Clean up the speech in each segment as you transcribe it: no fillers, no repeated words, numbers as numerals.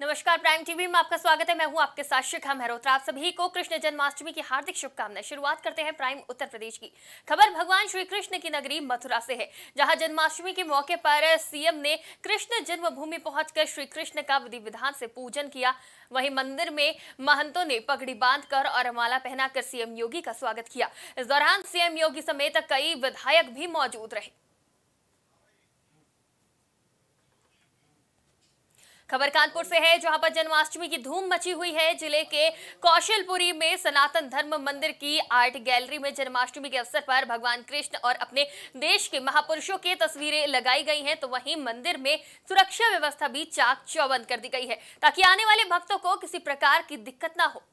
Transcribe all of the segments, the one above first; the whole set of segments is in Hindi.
नमस्कार, प्राइम टीवी में आपका स्वागत है। मैं हूं आपके साथ शिखा मेहरोत्रा। आप सभी को कृष्ण जन्माष्टमी की हार्दिक शुभकामनाएं। शुरुआत करते हैं प्राइम उत्तर प्रदेश की खबर भगवान श्री कृष्ण की नगरी मथुरा से है, जहां जन्माष्टमी के मौके पर सीएम ने कृष्ण जन्मभूमि पहुंचकर श्री कृष्ण का विधि विधान से पूजन किया। वहीं मंदिर में महंतों ने पगड़ी बांधकर और माला पहनाकर सीएम योगी का स्वागत किया। इस दौरान सीएम योगी समेत कई विधायक भी मौजूद रहे। खबर कानपुर से है, जहां पर जन्माष्टमी की धूम मची हुई है। जिले के कौशलपुरी में सनातन धर्म मंदिर की आर्ट गैलरी में जन्माष्टमी के अवसर पर भगवान कृष्ण और अपने देश के महापुरुषों की तस्वीरें लगाई गई हैं, तो वहीं मंदिर में सुरक्षा व्यवस्था भी चाक चौबंद कर दी गई है, ताकि आने वाले भक्तों को किसी प्रकार की दिक्कत ना हो।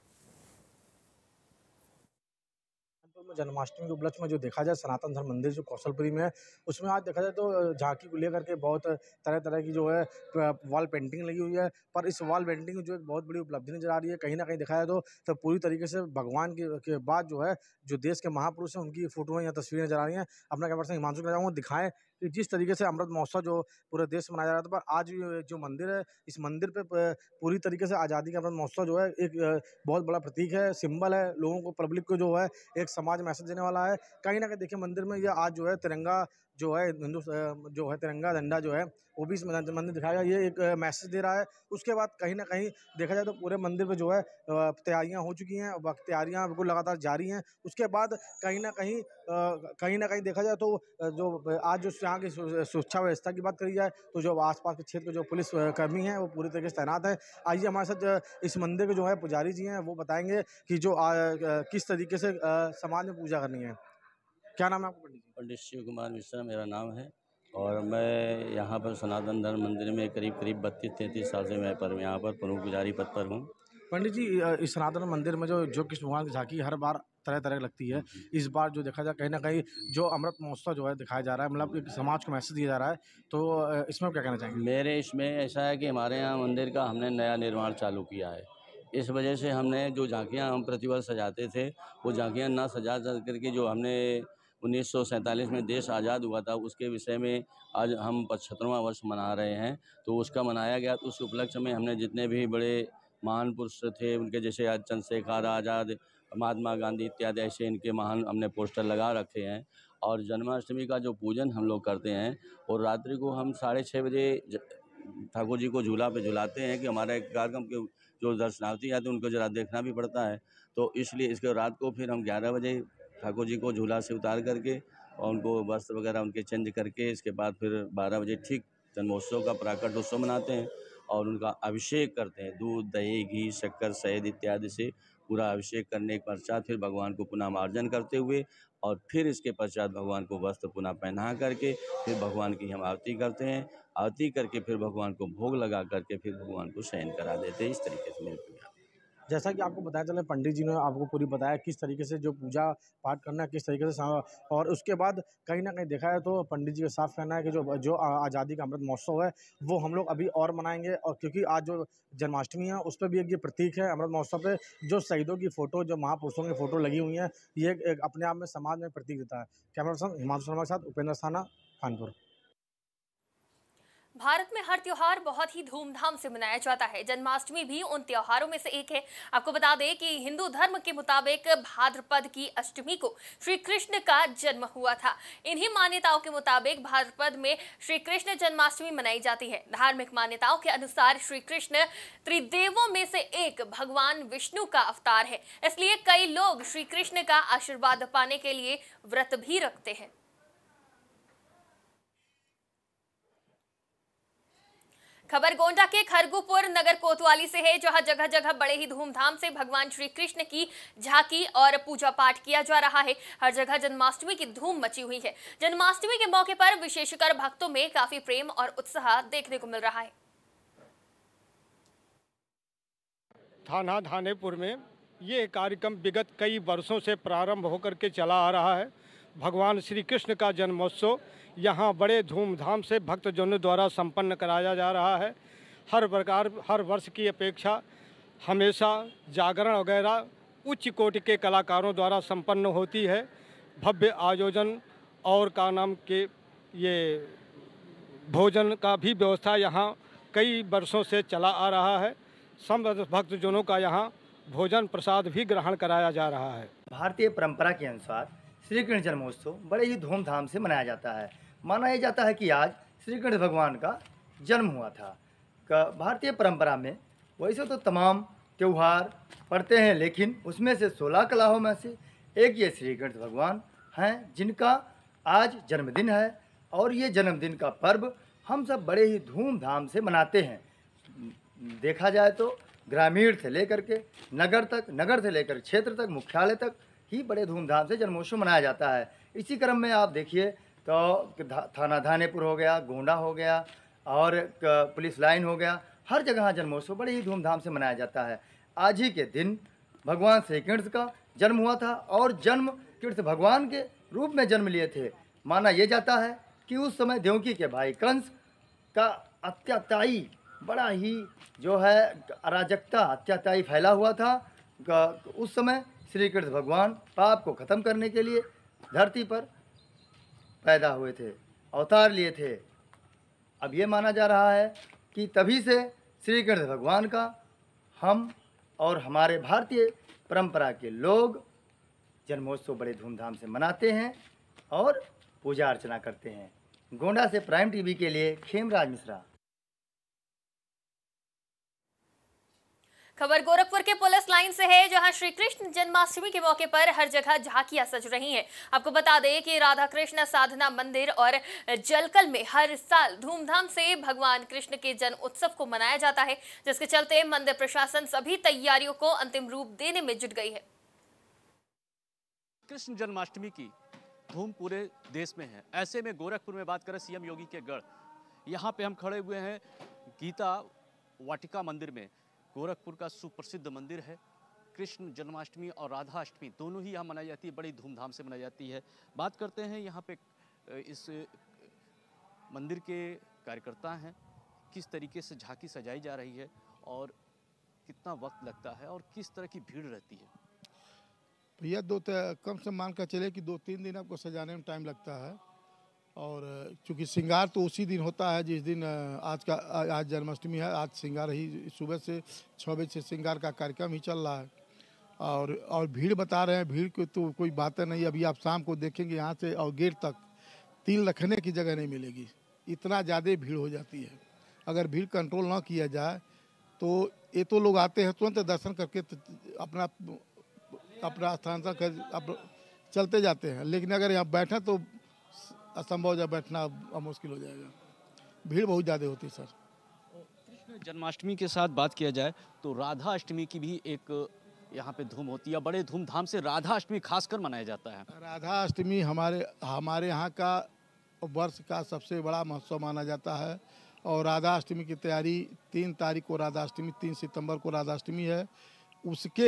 जन्माष्टमी के उपलक्ष्य में जो देखा जाए सनातन धर्म मंदिर जो कौशलपुरी में है, उसमें आज देखा जाए तो झांकी को लेकर के बहुत तरह तरह की जो है वॉल पेंटिंग लगी हुई है। पर इस वॉल पेंटिंग में जो एक बहुत बड़ी उपलब्धि नजर आ रही है, कहीं ना कहीं देखा जाए तो पूरी तरीके से भगवान के बाद जो है जो देश के महापुरुष हैं उनकी फोटो या तस्वीरें नजर आ रही हैं। अपना क्या पर्सन हिमांशु को दिखाएं कि जिस तरीके से अमृत महोत्सव जो पूरे देश में मनाया जा रहा था, पर आज जो मंदिर है, इस मंदिर पे पूरी तरीके से आज़ादी का अमृत महोत्सव जो है एक बहुत बड़ा प्रतीक है, सिंबल है। लोगों को, पब्लिक को जो है एक समाज मैसेज देने वाला है। कहीं ना कहीं देखिए मंदिर में ये आज जो है तिरंगा जो है हिंदू जो है तिरंगा झंडा जो है वो भी इस मंदिर दिखाया, ये एक मैसेज दे रहा है। उसके बाद कहीं ना कहीं देखा जाए तो पूरे मंदिर पे जो है तैयारियां हो चुकी हैं, तैयारियां बिल्कुल लगातार जारी हैं। उसके बाद कहीं ना कहीं देखा जाए तो जो आज जो यहाँ की सुरक्षा व्यवस्था की बात करी जाए तो जो आसपास के क्षेत्र के जो पुलिस कर्मी हैं वो पूरी तरीके से तैनात हैं। आइए हमारे साथ इस मंदिर के जो है पुजारी जी हैं वो बताएंगे कि जो किस तरीके से समाज में पूजा करनी है। क्या नाम है आपका? पंडित शिव कुमार मिश्रा मेरा नाम है और मैं यहाँ पर सनातन धर्म मंदिर में करीब 32-33 साल से मैं यहाँ पर प्रमुख पुजारी पद पर हूँ। पंडित जी, इस सनातन मंदिर में जो कृष्ण भगवान की झांकी हर बार तरह तरह की लगती है, इस बार जो देखा जाए कहीं ना कहीं जो अमृत महोत्सव जो है दिखाया जा रहा है, मतलब एक समाज को मैसेज दिया जा रहा है, तो इसमें क्या कहना चाहेंगे? मेरे इसमें ऐसा है कि हमारे यहाँ मंदिर का हमने नया निर्माण चालू किया है। इस वजह से हमने जो झांकियाँ हम प्रतिवर्ष सजाते थे वो झांकियाँ ना सजा करके जो हमने 1947 में देश आज़ाद हुआ था उसके विषय में आज हम 75वां वर्ष मना रहे हैं। तो उसका मनाया गया, तो उस उपलक्ष्य में हमने जितने भी बड़े महान पुरुष थे उनके, जैसे आज चंद्रशेखर आज़ाद, महात्मा गांधी इत्यादि ऐसे इनके महान हमने पोस्टर लगा रखे हैं। और जन्माष्टमी का जो पूजन हम लोग करते हैं और रात्रि को हम 6:30 बजे ठाकुर जी को झूला पे झुलाते हैं कि हमारा एक कार्यक्रम के जो दर्शनार्थी आते हैं उनको जरा देखना भी पड़ता है। तो इसलिए इसके रात को फिर हम 11 बजे ठाकुर जी को झूला से उतार करके और उनको वस्त्र वगैरह उनके चेंज करके इसके बाद फिर 12 बजे ठीक जन्मोत्सव का प्राकट उत्सव मनाते हैं और उनका अभिषेक करते हैं। दूध, दही, घी, शक्कर, शहद इत्यादि से पूरा अभिषेक करने के पश्चात फिर भगवान को पुनः मार्जन करते हुए और फिर इसके पश्चात भगवान को वस्त्र पुनः पहना करके फिर भगवान की हम आरती करते हैं। आरती करके फिर भगवान को भोग लगा करके फिर भगवान को शयन करा देते हैं। इस तरीके से मेरे पूजा। जैसा कि आपको बताया चला, पंडित जी ने आपको पूरी बताया किस तरीके से जो पूजा पाठ करना है, किस तरीके से और उसके बाद कहीं ना कहीं देखा है तो पंडित जी का साफ कहना है कि जो आज़ादी का अमृत महोत्सव है वो हम लोग अभी और मनाएंगे। और क्योंकि आज जो जन्माष्टमी है उस पर भी एक ये प्रतीक है, अमृत महोत्सव पे जो शहीदों की फ़ोटो, जो महापुरुषों की फ़ोटो लगी हुई हैं, ये एक अपने आप में समाज में प्रतीक देता है। कैमरा पर्सन हिमांशु शर्मा के साथ उपेंद्र स्थाना, कानपुर। भारत में हर त्योहार बहुत ही धूमधाम से मनाया जाता है। जन्माष्टमी भी उन त्योहारों में से एक है। आपको बता दें कि हिंदू धर्म के मुताबिक भाद्रपद की अष्टमी को श्री कृष्ण का जन्म हुआ था। इन्हीं मान्यताओं के मुताबिक भाद्रपद में श्री कृष्ण जन्माष्टमी मनाई जाती है। धार्मिक मान्यताओं के अनुसार श्री कृष्ण त्रिदेवों में से एक भगवान विष्णु का अवतार है, इसलिए कई लोग श्री कृष्ण का आशीर्वाद पाने के लिए व्रत भी रखते हैं। खबर गोंडा के खरगुपुर नगर कोतवाली से है, जहां जगह जगह बड़े ही धूमधाम से भगवान श्री कृष्ण की झांकी और पूजा पाठ किया जा रहा है। हर जगह जन्माष्टमी की धूम मची हुई है। जन्माष्टमी के मौके पर विशेषकर भक्तों में काफी प्रेम और उत्साह देखने को मिल रहा है। थाना धानेपुर में ये कार्यक्रम विगत कई वर्षों से प्रारंभ होकर के चला आ रहा है। भगवान श्री कृष्ण का जन्मोत्सव यहाँ बड़े धूमधाम से भक्तजनों द्वारा संपन्न कराया जा रहा है। हर वर्ष की अपेक्षा हमेशा जागरण वगैरह उच्च कोटि के कलाकारों द्वारा संपन्न होती है। भव्य आयोजन और का नाम के ये भोजन का भी व्यवस्था यहाँ कई वर्षों से चला आ रहा है। समस्त भक्तजनों का यहाँ भोजन प्रसाद भी ग्रहण कराया जा रहा है। भारतीय परंपरा के अनुसार श्री कृष्ण जन्मोत्सव बड़े ही धूमधाम से मनाया जाता है। माना यह जाता है कि आज श्री कृष्ण भगवान का जन्म हुआ था। भारतीय परंपरा में वैसे तो तमाम त्यौहार पड़ते हैं, लेकिन उसमें से 16 कलाओं में से एक ये श्री कृष्ण भगवान हैं जिनका आज जन्मदिन है। और ये जन्मदिन का पर्व हम सब बड़े ही धूमधाम से मनाते हैं। देखा जाए तो ग्रामीण से लेकर के नगर तक, नगर से लेकर क्षेत्र तक, मुख्यालय तक ही बड़े धूमधाम से जन्मोत्सव मनाया जाता है। इसी क्रम में आप देखिए तो थाना धानेपुर हो गया, गोंडा हो गया और पुलिस लाइन हो गया, हर जगह जन्मोत्सव बड़े ही धूमधाम से मनाया जाता है। आज ही के दिन भगवान श्री कृष्ण का जन्म हुआ था और जन्म कृष्ण भगवान के रूप में जन्म लिए थे। माना यह जाता है कि उस समय देवकी के भाई कंस का अत्याचारी बड़ा ही जो है अराजकता, अत्याचारी फैला हुआ था। उस समय श्री कृष्ण भगवान पाप को ख़त्म करने के लिए धरती पर पैदा हुए थे, अवतार लिए थे। अब ये माना जा रहा है कि तभी से श्री कृष्ण भगवान का हम और हमारे भारतीय परंपरा के लोग जन्मोत्सव बड़े धूमधाम से मनाते हैं और पूजा अर्चना करते हैं। गोंडा से प्राइम टीवी के लिए खेमराज मिश्रा। खबर गोरखपुर के पुलिस लाइन से है, जहां श्री कृष्ण जन्माष्टमी के मौके पर हर जगह झांकियां सज रही हैं। आपको बता दें कि राधा कृष्ण साधना मंदिर और जलकल में हर साल धूमधाम से भगवान कृष्ण के जन्म उत्सव को मनाया जाता है, जिसके चलते मंदिर प्रशासन सभी तैयारियों को अंतिम रूप देने में जुट गई है। कृष्ण जन्माष्टमी की धूम पूरे देश में है। ऐसे में गोरखपुर में बात करें सीएम योगी के गढ़, यहाँ पे हम खड़े हुए हैं गीता वाटिका मंदिर में। गोरखपुर का सुप्रसिद्ध मंदिर है। कृष्ण जन्माष्टमी और राधा अष्टमी दोनों ही यहाँ मनाई जाती है, बड़ी धूमधाम से मनाई जाती है। बात करते हैं यहाँ पे इस मंदिर के कार्यकर्ता हैं, किस तरीके से झांकी सजाई जा रही है और कितना वक्त लगता है और किस तरह की भीड़ रहती है। भैया कम से मान कर चले कि 2-3 दिन आपको सजाने में टाइम लगता है। और चूँकि श्रृंगार तो उसी दिन होता है जिस दिन आज जन्माष्टमी है। आज श्रृंगार ही सुबह से 6 बजे से श्रृंगार का कार्यक्रम ही चल रहा है। और भीड़ बता रहे हैं, भीड़ की तो कोई बात नहीं। अभी आप शाम को देखेंगे यहाँ से और गेट तक तिल रखने की जगह नहीं मिलेगी, इतना ज़्यादा भीड़ हो जाती है। अगर भीड़ कंट्रोल ना किया जाए तो ये तो लोग आते हैं तुरंत दर्शन करके अपना स्थान तक चलते जाते हैं, लेकिन अगर यहाँ बैठें तो असंभव जब बैठना मुश्किल हो जाएगा। भीड़ बहुत ज़्यादा होती है सर। कृष्ण जन्माष्टमी के साथ बात किया जाए तो राधा अष्टमी की भी एक यहाँ पे धूम होती है, बड़े धूमधाम से राधा अष्टमी खासकर मनाया जाता है। राधा अष्टमी हमारे यहाँ का वर्ष का सबसे बड़ा महोत्सव माना जाता है। और राधा अष्टमी की तैयारी 3 तारीख को राधा अष्टमी, 3 सितंबर को राधा अष्टमी है। उसके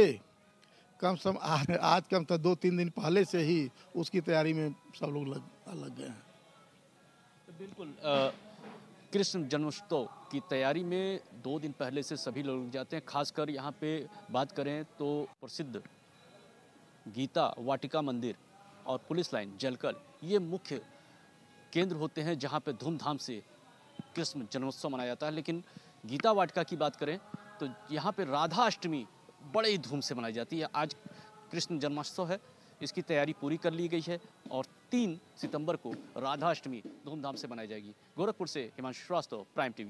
आज कम तो 2-3 दिन पहले से ही उसकी तैयारी में सब लोग लग गए हैं। तो बिल्कुल कृष्ण जन्मोत्सव की तैयारी में 2 दिन पहले से सभी लोग जाते हैं। खासकर यहाँ पे बात करें तो प्रसिद्ध गीता वाटिका मंदिर और पुलिस लाइन जलकल ये मुख्य केंद्र होते हैं जहाँ पे धूमधाम से कृष्ण जन्मोत्सव मनाया जाता है। लेकिन गीता वाटिका की बात करें तो यहाँ पे राधा अष्टमी बड़े ही धूम से मनाई जाती है। आज कृष्ण जन्मोत्सव है, इसकी तैयारी पूरी कर ली गई है और 3 सितंबर को राधा अष्टमी धूमधाम से मनाई जाएगी। गोरखपुर से हिमांशु श्रीवास्तव, प्राइम टीवी।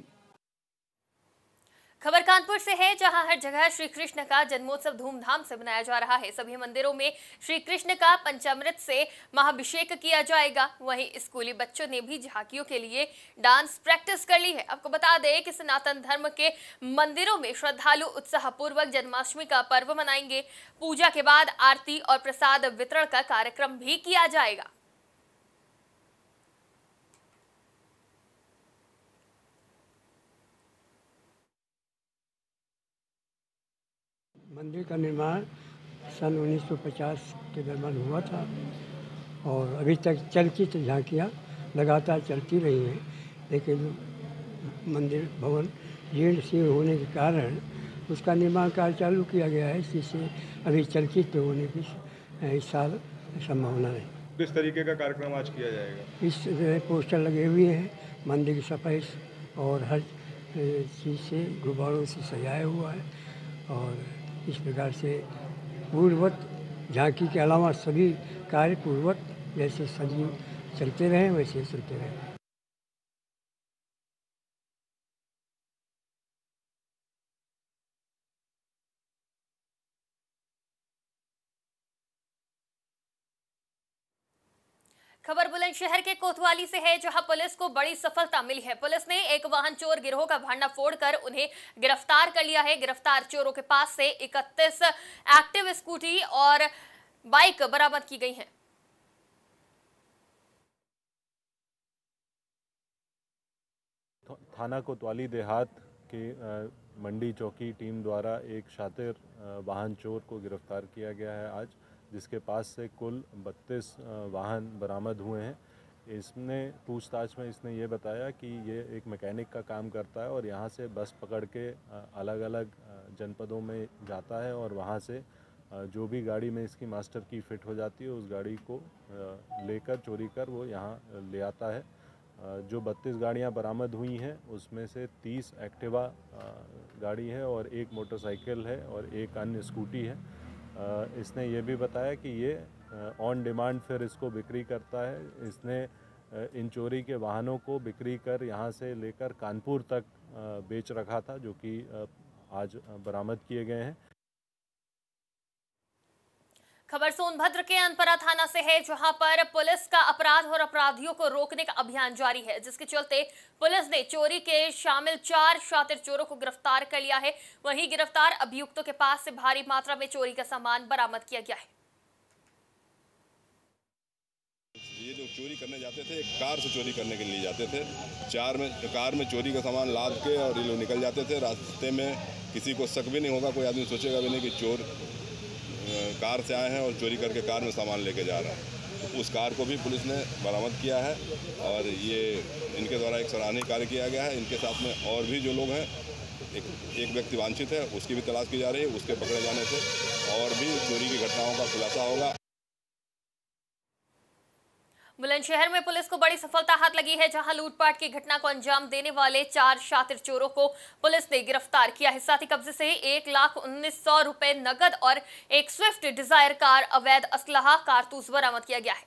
खबर कानपुर से है, जहां हर जगह श्री कृष्ण का जन्मोत्सव धूमधाम से मनाया जा रहा है। सभी मंदिरों में श्री कृष्ण का पंचामृत से महाभिषेक किया जाएगा। वहीं स्कूली बच्चों ने भी झांकियों के लिए डांस प्रैक्टिस कर ली है। आपको बता दें कि सनातन धर्म के मंदिरों में श्रद्धालु उत्साहपूर्वक जन्माष्टमी का पर्व मनाएंगे। पूजा के बाद आरती और प्रसाद वितरण का कार्यक्रम भी किया जाएगा। मंदिर का निर्माण सन 1950 के दरमियान हुआ था और अभी तक चलती झांकियाँ लगातार चलती रही हैं, लेकिन मंदिर भवन जीर्ण शीर्ण होने के कारण उसका निर्माण कार्य चालू किया गया है, जिससे अभी चलचित होने की इस साल संभावना है। किस तरीके का कार्यक्रम आज किया जाएगा? इस पोस्टर लगे हुए हैं, मंदिर की सफाई और हर चीज़ से गुब्बारों से सजाया हुआ है और इस प्रकार से पूर्ववत झांकी के अलावा सभी कार्य पूर्ववत जैसे सजीव चलते रहें वैसे चलते रहें। खबर बुलंदशहर के कोतवाली से है, जहां पुलिस को बड़ी सफलता मिली है। पुलिस ने एक वाहन चोर गिरोह का भंडाफोड़ कर उन्हें गिरफ्तार कर लिया है। गिरफ्तार चोरों के पास से 31 एक्टिव स्कूटी और बाइक बरामद की गई हैं। थाना कोतवाली देहात के मंडी चौकी टीम द्वारा एक शातिर वाहन चोर को गिरफ्तार किया गया है आज, जिसके पास से कुल 32 वाहन बरामद हुए हैं। इसने पूछताछ में इसने ये बताया कि ये एक मैकेनिक का काम करता है और यहाँ से बस पकड़ के अलग अलग जनपदों में जाता है और वहाँ से जो भी गाड़ी में इसकी मास्टर की फिट हो जाती है उस गाड़ी को लेकर चोरी कर वो यहाँ ले आता है। जो 32 गाड़ियाँ बरामद हुई हैं उसमें से 30 एक्टिवा गाड़ी है और एक मोटरसाइकिल है और एक अन्य स्कूटी है। इसने ये भी बताया कि ये ऑन डिमांड फिर इसको बिक्री करता है। इसने इन चोरी के वाहनों को बिक्री कर यहाँ से लेकर कानपुर तक बेच रखा था, जो कि आज बरामद किए गए हैं। खबर सोनभद्र के अनपरा थाना से है, जहां पर पुलिस का अपराध और अपराधियों को रोकने का अभियान जारी है, जिसके चलते पुलिस ने चोरी के शामिल 4 शातिर चोरों को गिरफ्तार कर लिया है। वहीं गिरफ्तार अभियुक्तों के पास से भारी मात्रा में चोरी का सामान बरामद किया गया है। ये जो चोरी करने जाते थे, एक कार से चोरी करने के लिए जाते थे। कार में चोरी का सामान लाद के और ये लोग निकल जाते थे। रास्ते में किसी को शक भी नहीं होगा, कोई आदमी सोचेगा भी नहीं कि चोर कार से आए हैं और चोरी करके कार में सामान लेके जा रहा है। तो उस कार को भी पुलिस ने बरामद किया है और ये इनके द्वारा एक सराहनीय कार्य किया गया है। इनके साथ में और भी जो लोग हैं, एक व्यक्ति वांछित है, उसकी भी तलाश की जा रही है। उसके पकड़े जाने से और भी चोरी की घटनाओं का खुलासा होगा। बुलंदशहर में पुलिस को बड़ी सफलता हाथ लगी है, जहां लूटपाट की घटना को अंजाम देने वाले 4 शातिर चोरों को पुलिस ने गिरफ्तार किया है। साथ ही कब्जे से 1,19,100 रुपए नगद और एक स्विफ्ट डिजायर कार, अवैध असलहा, कारतूस बरामद किया गया है।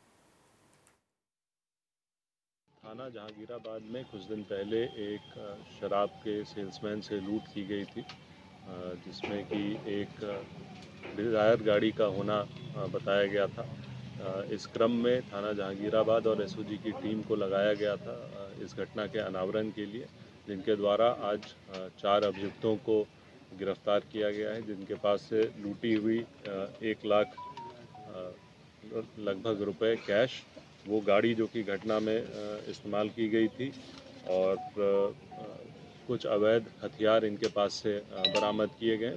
थाना जहांगीराबाद में कुछ दिन पहले एक शराब के सेल्समैन से लूट की गई थी, जिसमें कि एक डिजायर गाड़ी का होना बताया गया था। इस क्रम में थाना जहांगीराबाद और एसओजी की टीम को लगाया गया था इस घटना के अनावरण के लिए, जिनके द्वारा आज 4 अभियुक्तों को गिरफ्तार किया गया है, जिनके पास से लूटी हुई 1 लाख लगभग रुपए कैश, वो गाड़ी जो कि घटना में इस्तेमाल की गई थी, और कुछ अवैध हथियार इनके पास से बरामद किए गए।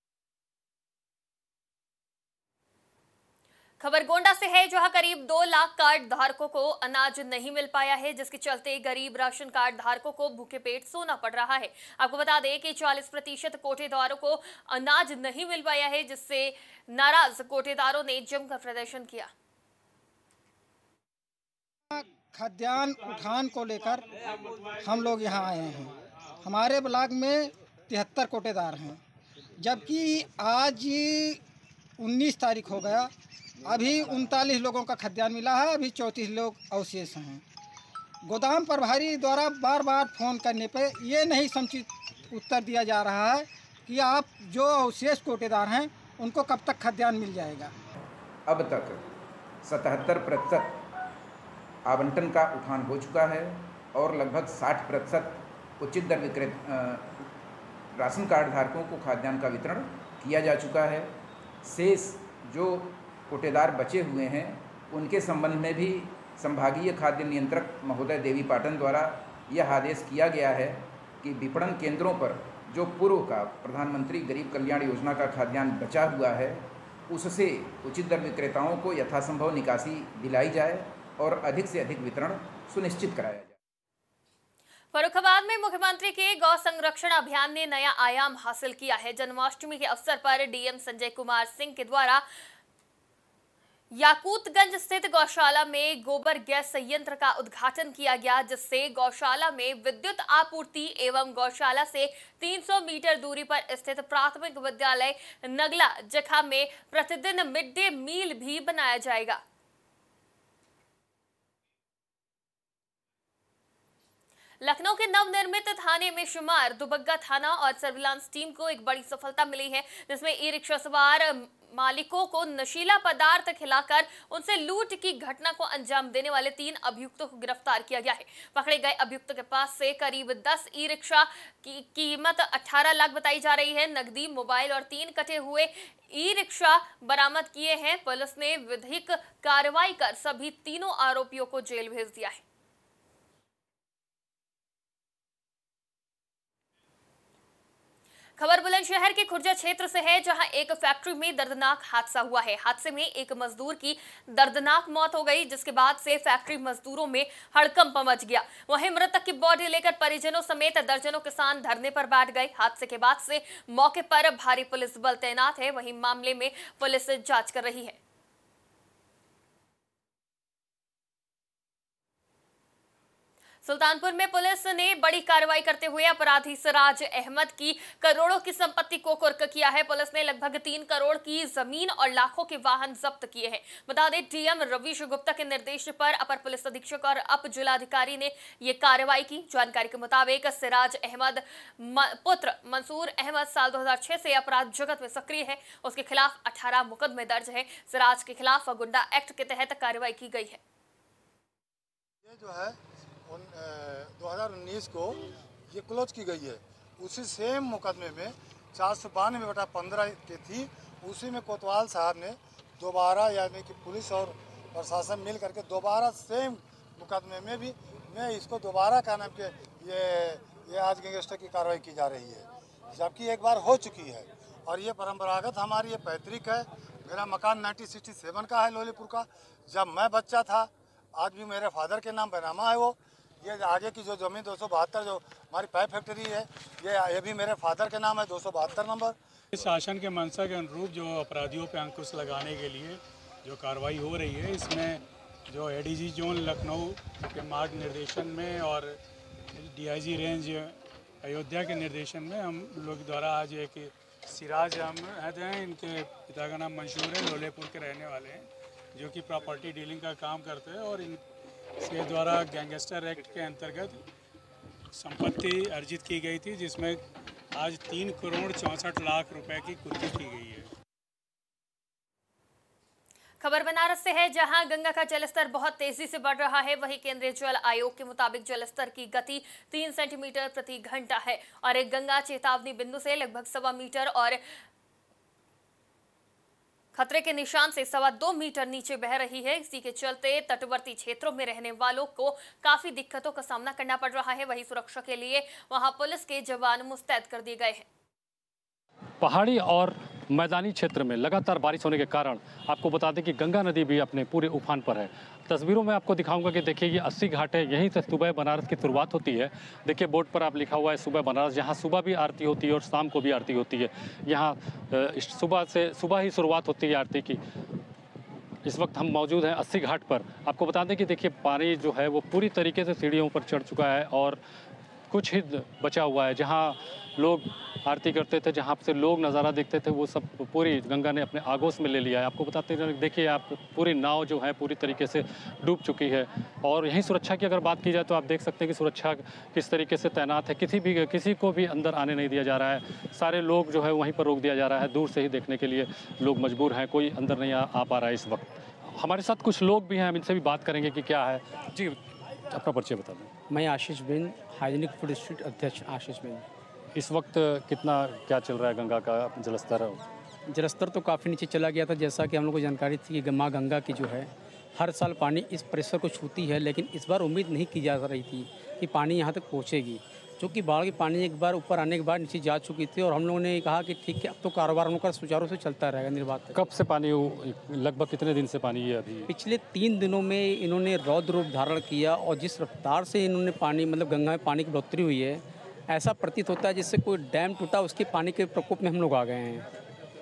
खबर गोंडा से है, जहां करीब 2 लाख कार्ड धारकों को अनाज नहीं मिल पाया है, जिसके चलते गरीब राशन कार्ड धारकों को भूखे पेट सोना पड़ रहा है। आपको बता दें कि 40% कोटेदारों को अनाज नहीं मिल पाया है, जिससे नाराज कोटेदारों ने जमकर प्रदर्शन किया। खाद्यान्न उठान को लेकर हम लोग यहाँ आए हैं। हमारे ब्लॉक में 73 कोटेदार हैं, जबकि आज 19 तारीख हो गया, अभी 39 लोगों का खाद्यान्न मिला है, अभी 34 लोग अवशेष हैं। गोदाम प्रभारी द्वारा बार बार फ़ोन करने पे ये नहीं समुचित उत्तर दिया जा रहा है कि आप जो अवशेष कोटेदार हैं उनको कब तक खाद्यान्न मिल जाएगा। अब तक 77% आवंटन का उठान हो चुका है और लगभग 60% उचित दर विक्रेता राशन कार्ड धारकों को खाद्यान्न का वितरण किया जा चुका है। शेष जो कोटेदार बचे हुए हैं उनके संबंध में भी संभागीय खाद्य नियंत्रक महोदय देवी पाटन द्वारा यह आदेश किया गया है कि विपणन केंद्रों पर जो पूर्व का प्रधानमंत्री गरीब कल्याण योजना का खाद्यान्न बचा हुआ है उससे उचित दर विक्रेताओं को यथासंभव निकासी दिलाई जाए और अधिक से अधिक वितरण सुनिश्चित कराया जाए। फर्रुखाबाद में मुख्यमंत्री के गौ संरक्षण अभियान ने नया आयाम हासिल किया है। जन्माष्टमी के अवसर पर डीएम संजय कुमार सिंह के द्वारा याकूतगंज स्थित गौशाला में गोबर गैस संयंत्र का उद्घाटन किया गया, जिससे गौशाला में विद्युत आपूर्ति एवं गौशाला से 300 मीटर दूरी पर स्थित प्राथमिक विद्यालय नगला जखा में प्रतिदिन मिड डे मील भी बनाया जाएगा। लखनऊ के नवनिर्मित थाने में शुमार दुबग्गा थाना और सर्विलांस टीम को एक बड़ी सफलता मिली है, जिसमें ई रिक्शा सवार मालिकों को नशीला पदार्थ खिलाकर उनसे लूट की घटना को अंजाम देने वाले 3 अभियुक्तों को गिरफ्तार किया गया है। पकड़े गए अभियुक्तों के पास से करीब 10 ई रिक्शा की कीमत 18 लाख बताई जा रही है, नकदी, मोबाइल और 3 कटे हुए ई रिक्शा बरामद किए हैं। पुलिस ने विधिक कार्रवाई कर सभी तीनों आरोपियों को जेल भेज दिया है। खबर बुलंदशहर के खुर्जा क्षेत्र से है, जहां एक फैक्ट्री में दर्दनाक हादसा हुआ है। हादसे में एक मजदूर की दर्दनाक मौत हो गई, जिसके बाद से फैक्ट्री मजदूरों में हड़कंप मच गया। वहीं मृतक की बॉडी लेकर परिजनों समेत दर्जनों किसान धरने पर बैठ गए। हादसे के बाद से मौके पर भारी पुलिस बल तैनात है। वहीं मामले में पुलिस जांच कर रही है। सुल्तानपुर में पुलिस ने बड़ी कार्रवाई करते हुए अपराधी सिराज अहमद की करोड़ों की संपत्ति को कुर्क किया है। पुलिस ने लगभग 3 करोड़ की जमीन और लाखों के वाहन जब्त किए हैं। बता दें, डीएम रवीश गुप्ता के निर्देश पर अपर पुलिस अधीक्षक और अप जिलाधिकारी ने ये कार्रवाई की। जानकारी के मुताबिक सिराज अहमद पुत्र मंसूर अहमद साल 2006 से अपराध जगत में सक्रिय है। उसके खिलाफ 18 मुकदमे दर्ज है। सिराज के खिलाफ गुंडा एक्ट के तहत कार्रवाई की गई है। ये जो है 2019 को ये क्लोज की गई है। उसी सेम मुकदमे में 492/15 की थी। उसी में कोतवाल साहब ने दोबारा, यानी कि पुलिस और प्रशासन मिल करके दोबारा सेम मुकदमे में भी मैं इसको दोबारा क्या नाम के ये आज गैंगस्टर की कार्रवाई की जा रही है, जबकि एक बार हो चुकी है। और ये परंपरागत हमारी ये पैतृक है। मेरा मकान 1967 का है, लोलीपुर का। जब मैं बच्चा था, आज भी मेरे फादर के नाम बैनामा है वो। ये आगे की जो ज़मीन 272 जो हमारी पाइप फैक्ट्री है, ये भी मेरे फादर के नाम है, 272 नंबर। इस शासन के मंशा के अनुरूप जो अपराधियों पर अंकुश लगाने के लिए जो कार्रवाई हो रही है, इसमें जो एडीजी जोन लखनऊ के मार्ग निर्देशन में और डीआईजी रेंज अयोध्या के निर्देशन में हम लोग द्वारा आज एक सिराज अहमद हैं, इनके पिता का नाम मंसूर है, लोलेपुर के रहने वाले हैं, जो कि प्रॉपर्टी डीलिंग का काम करते हैं। और इनके द्वारा गैंगस्टर एक्ट के अंतर्गत संपत्ति अर्जित की गई थी, जिसमें आज 3 करोड़ 64 लाख रुपए की कुर्की की गई है। खबर बनारस से है, जहां गंगा का जलस्तर बहुत तेजी से बढ़ रहा है। वहीं केंद्रीय जल आयोग के मुताबिक जलस्तर की गति 3 सेंटीमीटर प्रति घंटा है और एक गंगा चेतावनी बिंदु से लगभग 1.25 मीटर और खतरे के निशान से 2.25 मीटर नीचे बह रही है। इसी के चलते तटवर्ती क्षेत्रों में रहने वालों को काफी दिक्कतों का सामना करना पड़ रहा है। वहीं सुरक्षा के लिए वहां पुलिस के जवान मुस्तैद कर दिए गए हैं। पहाड़ी और मैदानी क्षेत्र में लगातार बारिश होने के कारण आपको बता दें कि गंगा नदी भी अपने पूरे उफान पर है। तस्वीरों में आपको दिखाऊंगा कि देखिए ये 80 घाट है, यहीं से सुबह बनारस की शुरुआत होती है। देखिए बोर्ड पर आप लिखा हुआ है सुबह बनारस, जहां सुबह भी आरती होती है और शाम को भी आरती होती है। यहाँ सुबह ही शुरुआत होती है आरती की। इस वक्त हम मौजूद हैं 80 घाट पर। आपको बता दें कि देखिए पानी जो है वो पूरी तरीके से सीढ़ियों पर चढ़ चुका है और कुछ ही बचा हुआ है। जहाँ लोग आरती करते थे, जहाँ से लोग नज़ारा देखते थे, वो सब पूरी गंगा ने अपने आगोश में ले लिया है। आपको बताते हैं, देखिए आप पूरी नाव जो है पूरी तरीके से डूब चुकी है। और यहीं सुरक्षा की अगर बात की जाए तो आप देख सकते हैं कि सुरक्षा किस तरीके से तैनात है। किसी को भी अंदर आने नहीं दिया जा रहा है। सारे लोग जो है वहीं पर रोक दिया जा रहा है। दूर से ही देखने के लिए लोग मजबूर हैं, कोई अंदर नहीं आ पा रहा है इस वक्त। हमारे साथ कुछ लोग भी हैं, हम इनसे भी बात करेंगे कि क्या है। जी अपना परिचय बता दें। मैं Ashish Bin, hygienic food street अध्यक्ष आशीष बिन। इस वक्त क्या चल रहा है गंगा का जलस्तर? जलस्तर तो काफ़ी नीचे चला गया था। जैसा कि हम लोग को जानकारी थी कि माँ गंगा की जो है हर साल पानी इस परिसर को छूती है, लेकिन इस बार उम्मीद नहीं की जा रही थी कि पानी यहाँ तक पहुँचेगी, क्योंकि बाढ़ की पानी एक बार ऊपर आने के बाद नीचे जा चुकी थी। और हम लोगों ने कहा कि ठीक है, अब तो कारोबार हम लोग का सुचारू से चलता रहेगा निर्बाध। कब से पानी, लगभग कितने दिन से पानी है अभी? पिछले 3 दिनों में इन्होंने रौद्र रूप धारण किया और जिस रफ्तार से इन्होंने पानी, मतलब गंगा में पानी की बढ़ोतरी हुई है, ऐसा प्रतीत होता है जिससे कोई डैम टूटा उसके पानी के प्रकोप में हम लोग आ गए हैं।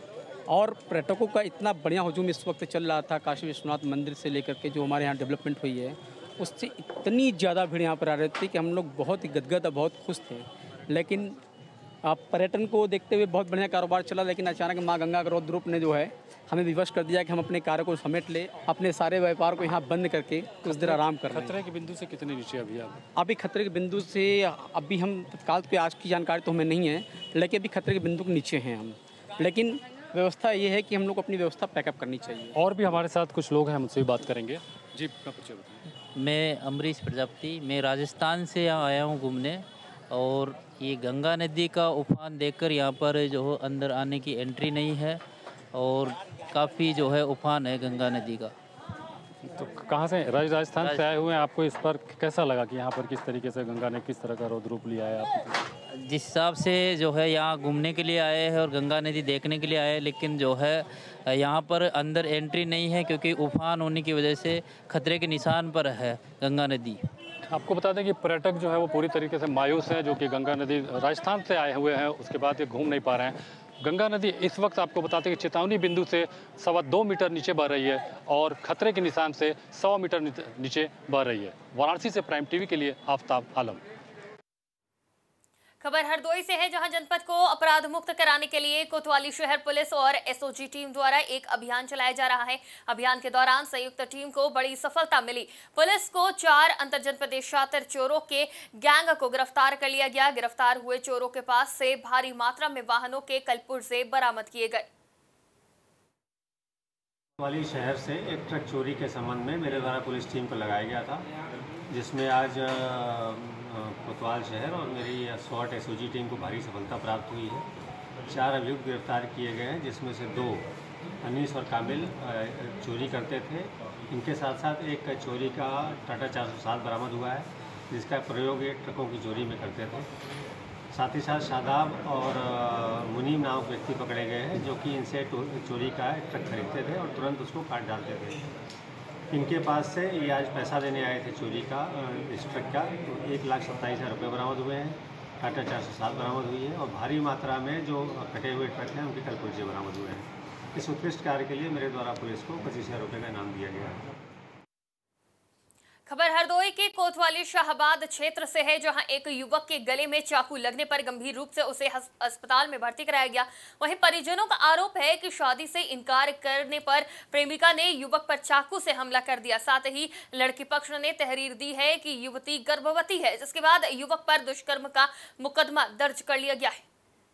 और पर्यटकों का इतना बढ़िया हुजूम इस वक्त चल रहा था काशी विश्वनाथ मंदिर से लेकर के जो हमारे यहाँ डेवलपमेंट हुई है, उससे इतनी ज़्यादा भीड़ यहाँ पर आ रही थी कि हम लोग बहुत ही गदगद और बहुत खुश थे। लेकिन आप पर्यटन को देखते हुए बहुत बढ़िया कारोबार चला, लेकिन अचानक माँ गंगा रौद्र रूप ने जो है हमें विवश कर दिया कि हम अपने कार्य को समेट ले, अपने सारे व्यापार को यहाँ बंद करके कुछ देर आराम कर रहे हैं। खतरे के बिंदु से कितने नीचे अभी आप? अभी खतरे के बिंदु से अभी हम तत्काल पे आज की जानकारी तो हमें नहीं है, लेकिन अभी खतरे के बिंदु के नीचे हैं हम। लेकिन व्यवस्था ये है कि हम लोग अपनी व्यवस्था पैकअप करनी चाहिए। और भी हमारे साथ कुछ लोग हैं, हम उनसे भी बात करेंगे। जी, अपना परिचय बताइए। मैं अमरीश प्रजापति, मैं राजस्थान से यहाँ आया हूँ घूमने, और ये गंगा नदी का उफान देखकर यहाँ पर जो है अंदर आने की एंट्री नहीं है, और काफ़ी जो है उफान है गंगा नदी का। तो कहाँ से? राजस्थान से आए हुए हैं। आपको इस पर कैसा लगा कि यहाँ पर किस तरीके से गंगा ने किस तरह का रौद्र रूप लिया है? आप जिस हिसाब से जो है यहाँ घूमने के लिए आए हैं और गंगा नदी देखने के लिए आए हैं, लेकिन जो है यहाँ पर अंदर एंट्री नहीं है क्योंकि उफान होने की वजह से खतरे के निशान पर है गंगा नदी। आपको बता दें कि पर्यटक जो है वो पूरी तरीके से मायूस हैं, जो कि गंगा नदी राजस्थान से आए हुए हैं, उसके बाद ये घूम नहीं पा रहे हैं। गंगा नदी इस वक्त आपको बताते हैं कि चेतावनी बिंदु से 2.25 मीटर नीचे बह रही है और खतरे के निशान से 1.25 मीटर नीचे बह रही है। वाराणसी से प्राइम टीवी के लिए आफ्ताब आलम। खबर हरदोई से है, जहां जनपद को अपराध मुक्त कराने के लिए कोतवाली शहर पुलिस और एसओजी टीम द्वारा एक अभियान चलाया जा रहा है। अभियान के दौरान संयुक्त टीम को बड़ी सफलता मिली। पुलिस को 4 अंतरजनपदीय शातिर चोरों के गैंग को गिरफ्तार कर लिया गया। गिरफ्तार हुए चोरों के पास से भारी मात्रा में वाहनों के कलपुर्जे बरामद किए गए। कोतवाली शहर से एक ट्रक चोरी के संबंध में मेरे द्वारा पुलिस टीम को लगाया गया था, जिसमें आज कोतवाल शहर और मेरी SWAT एसओजी टीम को भारी सफलता प्राप्त हुई है। 4 अभियुक्त गिरफ्तार किए गए हैं, जिसमें से 2 अनीस और काबिल चोरी करते थे। इनके साथ साथ एक चोरी का टाटा 407 बरामद हुआ है, जिसका प्रयोग ये ट्रकों की चोरी में करते थे। साथ ही साथ शादाब और मुनीम नामक व्यक्ति पकड़े गए हैं, जो कि इनसे चोरी का ट्रक खरीदते थे और तुरंत उसको काट डालते थे। इनके पास से ये आज पैसा देने आए थे चोरी का, इस ट्रक का, तो 1,27,000 रुपये बरामद हुए हैं। टाटा 407 बरामद हुई है और भारी मात्रा में जो कटे हुए ट्रक हैं उनके कलपुर्जे बरामद हुए हैं। इस उत्कृष्ट कार्य के लिए मेरे द्वारा पुलिस को 25,000 रुपये का इनाम दिया गया है। खबर हरदोई के कोतवाली शाहबाद क्षेत्र से है, जहां एक युवक के गले में चाकू लगने पर गंभीर रूप से उसे अस्पताल में भर्ती कराया गया। वहीं परिजनों का आरोप है कि शादी से इनकार करने पर प्रेमिका ने युवक पर चाकू से हमला कर दिया। साथ ही लड़की पक्ष ने तहरीर दी है कि युवती गर्भवती है, जिसके बाद युवक पर दुष्कर्म का मुकदमा दर्ज कर लिया गया है।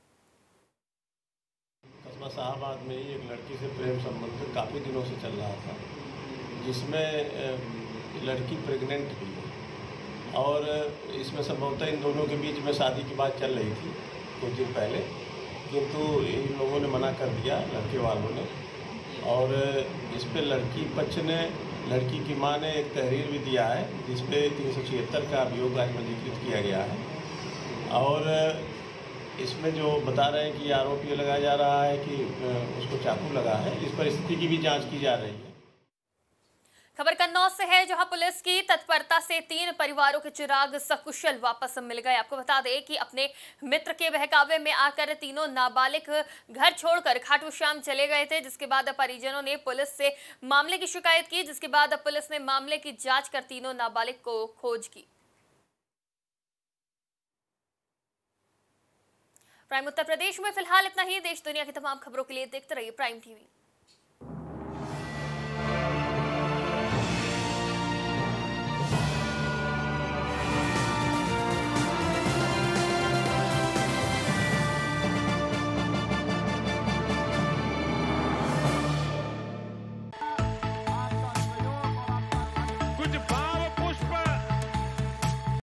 कस्बा शाहबाद में एक लड़की से प्रेम संबंध काफ़ी दिनों से चल रहा था, जिसमें लड़की प्रेग्नेंट थी और इसमें संभवतः इन दोनों के बीच में शादी की बात चल रही थी कुछ दिन पहले, किंतु इन लोगों ने मना कर दिया, लड़के वालों ने। और इस पे लड़की पक्ष ने, लड़की की मां ने एक तहरीर भी दिया है, जिस पे 376 का अभियोग आज पंजीकृत किया गया है। और इसमें जो बता रहे हैं कि आरोप ये लगाया जा रहा है कि उसको चाकू लगा है, इस परिस्थिति की भी जाँच की जा रही है। खबर कन्नौज से है, जहां पुलिस की तत्परता से 3 परिवारों के चिराग सकुशल वापस मिल गए। आपको बता दें कि अपने मित्र के बहकावे में आकर तीनों नाबालिग घर छोड़कर खाटू श्याम चले गए थे, जिसके बाद परिजनों ने पुलिस से मामले की शिकायत की, जिसके बाद पुलिस ने मामले की जांच कर तीनों नाबालिग को खोज की। प्राइम उत्तर प्रदेश में फिलहाल इतना ही। देश दुनिया की तमाम खबरों के लिए देखते रहिए प्राइम टीवी।